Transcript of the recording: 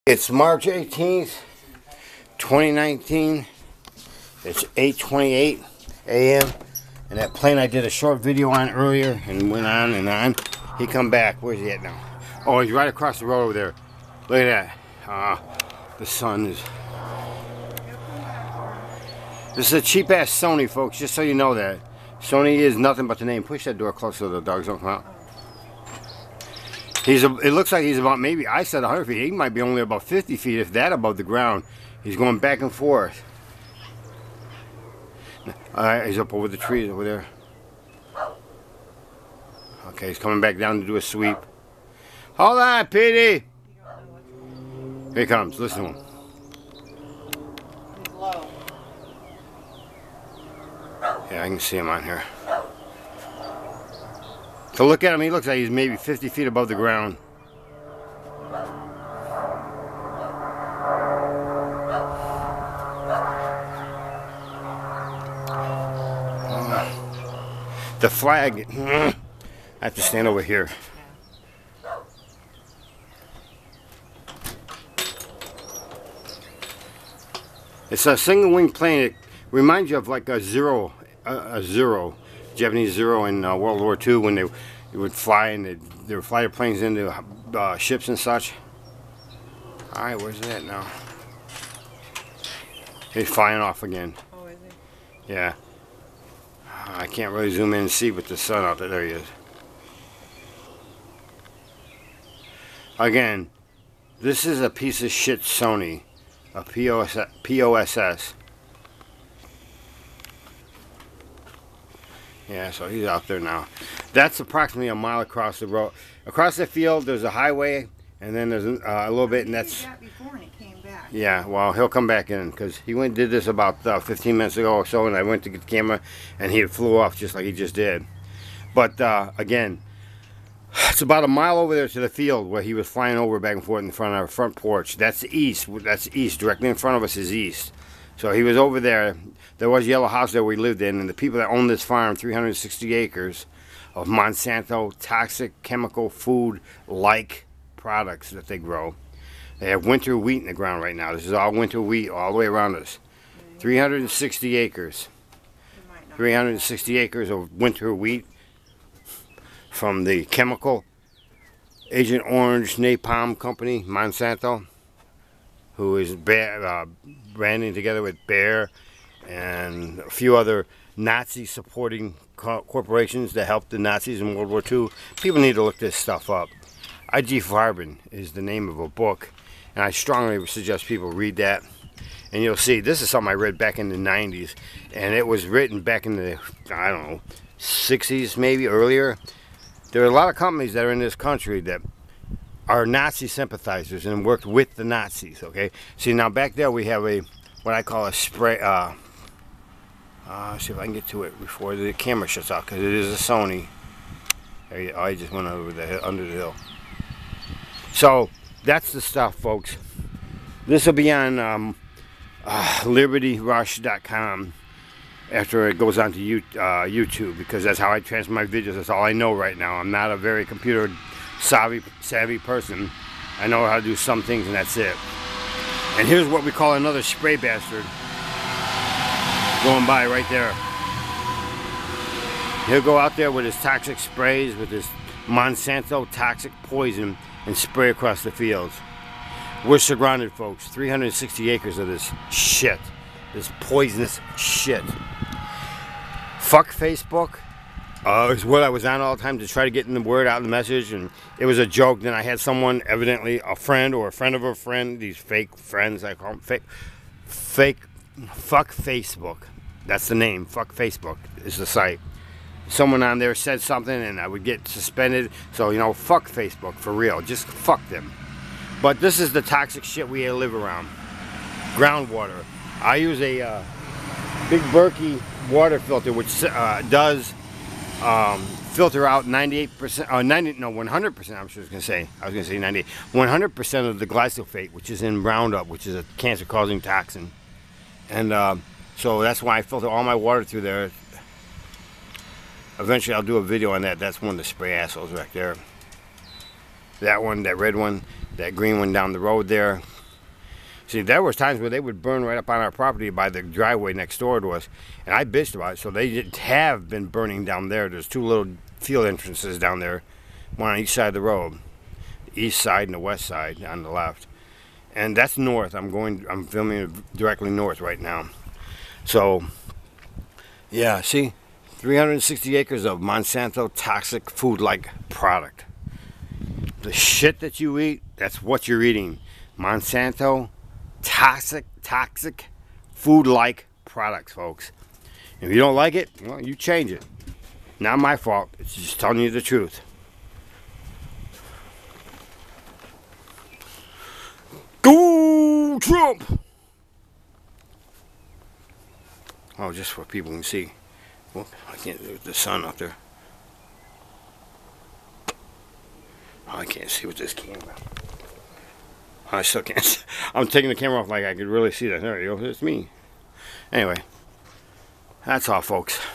It's March 18th, 2019. It's 8:28 a.m. And that plane I did a short video on earlier and went on and on. He come back. Where's he at now? Oh, he's right across the road over there. Look at that. The sun is... This is a cheap-ass Sony, folks, just so you know that. Sony is nothing but the name. Push that door close so the dogs don't come out. It looks like he's about, maybe, I said 100 feet. He might be only about 50 feet, if that, above the ground. He's going back and forth. Alright, he's up over the trees over there. Okay, he's coming back down to do a sweep. Hold on, Petey! Here he comes. Listen to him. He's low. Yeah, I can see him on here. So look at him, he looks like he's maybe 50 feet above the ground. The flag, I have to stand over here. It's a single wing plane. It reminds you of like a Zero, Japanese Zero in World War II when they would fly and they would fly their planes into ships and such. Alright, where's it at now? He's flying off again. Oh, is he? Yeah. I can't really zoom in and see with the sun out there. There he is. Again, this is a piece of shit Sony. A POSS. Yeah, so he's out there now. That's approximately a mile across the road. Across the field, there's a highway, and then there's a little bit, and that's... He did that before and he came back. Yeah, well, he'll come back in, because he went and did this about 15 minutes ago or so, and I went to get the camera, and he flew off just like he just did. But, again, it's about a mile over there to the field where he was flying over back and forth in front of our front porch. That's east. That's east. Directly in front of us is east. So he was over there. There was a yellow house there we lived in, and the people that own this farm, 360 acres of Monsanto toxic chemical food-like products that they grow. They have winter wheat in the ground right now. This is all winter wheat all the way around us. 360 acres. 360 acres of winter wheat from the chemical Agent Orange Napalm Company, Monsanto, who is branding together with Bayer and a few other Nazi-supporting corporations that helped the Nazis in World War II. People need to look this stuff up. IG Farben is the name of a book, and I strongly suggest people read that. And you'll see, this is something I read back in the 90s, and it was written back in the, I don't know, 60s maybe, earlier. There are a lot of companies that are in this country that are Nazi sympathizers and worked with the Nazis, okay? See, now back there we have a, what I call a spray, see if I can get to it before the camera shuts off, because it is a Sony. There you, oh, I just went over the hill, under the hill. So, that's the stuff, folks. This will be on libertyrush.com after it goes on to YouTube, because that's how I transfer my videos. That's all I know right now. I'm not a very computer savvy person. I know how to do some things, and that's it. And here's what we call another spray bastard going by right there. He'll go out there with his toxic sprays, with his Monsanto toxic poison, and spray across the fields. We're surrounded, folks. 360 acres of this shit. This poisonous shit. Fuck Facebook. Is what I was on all the time to try to get the word out, the message, and it was a joke. Then I had someone, evidently a friend or a friend of a friend, these fake friends, I call them fuck Facebook. That's the name. Fuck Facebook is the site. Someone on there said something, and I would get suspended. So, you know, fuck Facebook for real. Just fuck them. But this is the toxic shit we live around. Groundwater. I use a Big Berkey water filter, which does filter out 98%, 100%. I was going to say 98. 100% of the glyphosate, which is in Roundup, which is a cancer-causing toxin. And so that's why I filter all my water through there. Eventually, I'll do a video on that. That's one of the spray assholes right there. That one, that red one, that green one down the road there. See, there was times where they would burn right up on our property by the driveway next door to us, and I bitched about it. So they have been burning down there. There's 2 little field entrances down there, one on each side of the road, the east side and the west side on the left. And that's north. I'm filming directly north right now. So, yeah, see, 360 acres of Monsanto toxic food-like product. The shit that you eat, that's what you're eating. Monsanto toxic food-like products, folks. If you don't like it, well, you change it. Not my fault. It's just telling you the truth. Go Trump! Oh, just for people can see. Well, I can't do the sun up there. Oh, I can't see with this camera. I still can't. I'm taking the camera off like I could really see that. There you go. It's me. Anyway, that's all, folks.